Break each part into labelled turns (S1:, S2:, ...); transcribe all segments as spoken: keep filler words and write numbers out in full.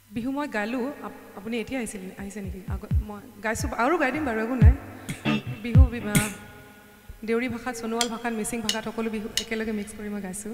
S1: বিহু মই গালো আপুনি এতিয়া আহিছিল আহিছে নেকি মই গাইছো আৰু গাই দিম বাৰু একো নাই বিহু দেউৰী ভাষাত সোণোৱাল ভাষাত মিচিং ভাষাত সকলো বিহু একেলগে মিক্স কৰি মই গাইছো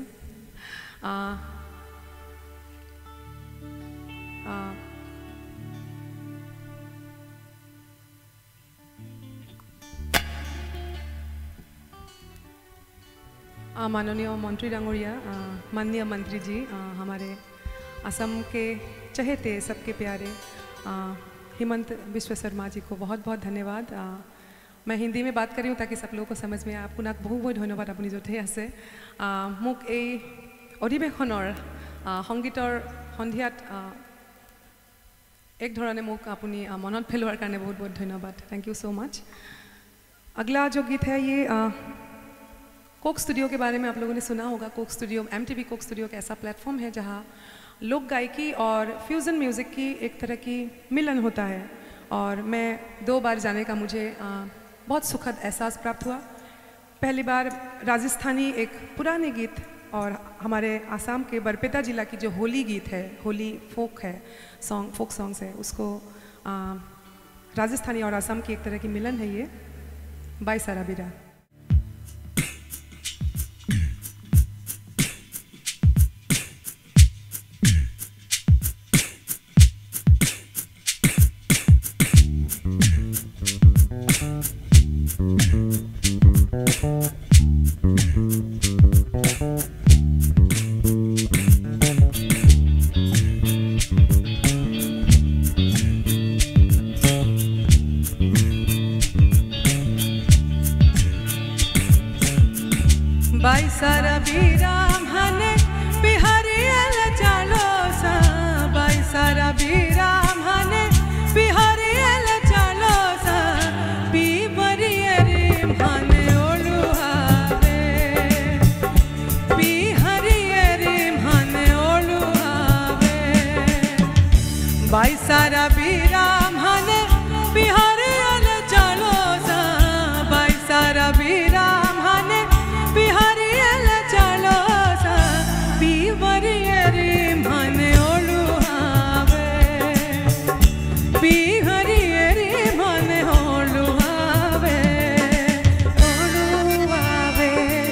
S1: माननीय मंत्री डांगोरिया माननीय मंत्री जी हमारे असम के चहेते सबके प्यारे हिमंत बिस्व शर्मा जी को बहुत बहुत धन्यवाद मैं हिंदी में बात करी हूँ ताकि सब लोगों को समझ में आए आपको बहुत बहुत धन्यवाद अपनी जो थे आसे मुक ए अधिवेशनर संगीतर सन्धियात एक धरणे मुक अपनी मनत पेलोৱাৰ কাৰণে बहुत बहुत धन्यवाद थैंक यू सो मच अगला जो गीत है ये कोक स्टूडियो के बारे में आप लोगों ने सुना होगा Coke Studio MTV Coke Studio का ऐसा प्लेटफॉर्म है जहां लोक गायकी और फ्यूज़न म्यूज़िक की एक तरह की मिलन होता है और मैं दो बार जाने का मुझे आ, बहुत सुखद एहसास प्राप्त हुआ पहली बार राजस्थानी एक पुराने गीत और हमारे आसाम के बरपेटा जिला की जो होली गीत है होली फोक है सॉन्ग फोक सॉन्ग्स है उसको आ, राजस्थानी और आसाम की एक तरह की मिलन है ये बाईसारा बीरा
S2: बाईसारा बीरा हने बिहारी एल चलो सा बाईसारा बीरा हने बिहारी एल चलो सा बीबरी रे हने ओलुहावे बिहारी रे हने ओलुहावे बाईसारा बीरा हने बिहारी एल चलो सा बाईसारा बीरा हने बिहारी एल चलो सा बीबरी रे मन ओलुहावे बिहारी रे मन ओलुहावे ओलुहावे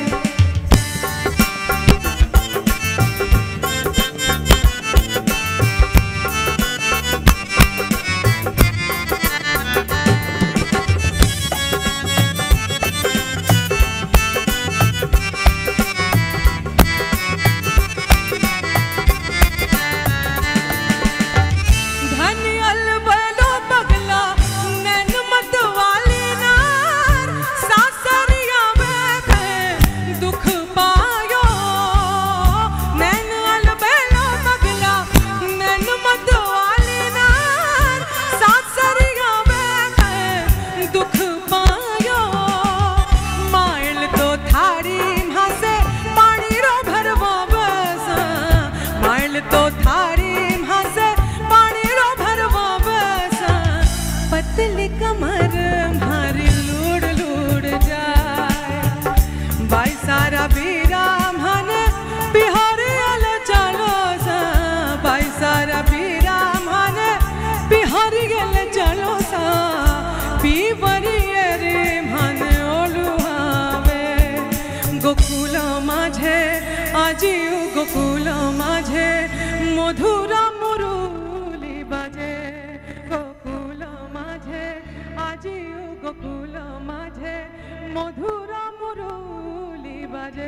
S2: बाईसारा बीरा हने बिहारी एल चलो सा बाईसारा बीरा हने बिहारी एल चलो सा बीबरी रे मन ओलुहावे गोकुल माझे आजी गोकुल माझे मधुरा मुरुली बाजे गोकुल माझे आजी गोकुल माझे मधुरा मुरुली बाजे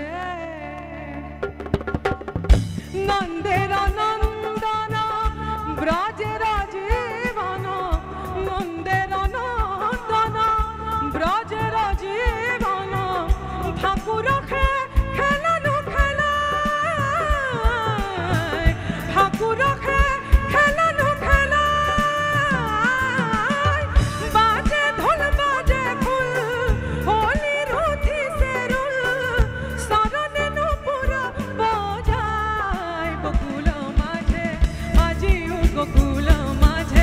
S2: नंदेरा नंदना ब्राजेरा जीवन नंदेरा नंदना ब्राजेरा जीवन ठाकुर खे खेलानु खेला ठाकुर खे खेलानु खेला बाजे ढोल बाजे फूल होली रोथी से रुल सरने नुपुर बजाय गोकुल माझे आजी गोकुल माझे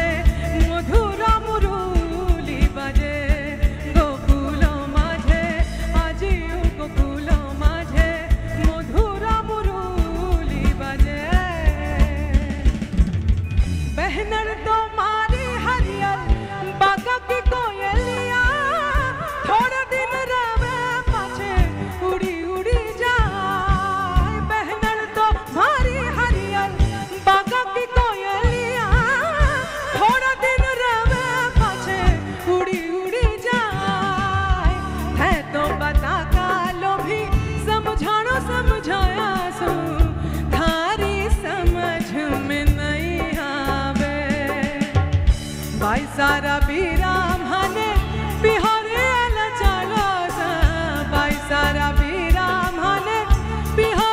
S2: बाइसारा बीरा माने बिहारी आला चलो जा बाइसारा बीरा माने बिहारी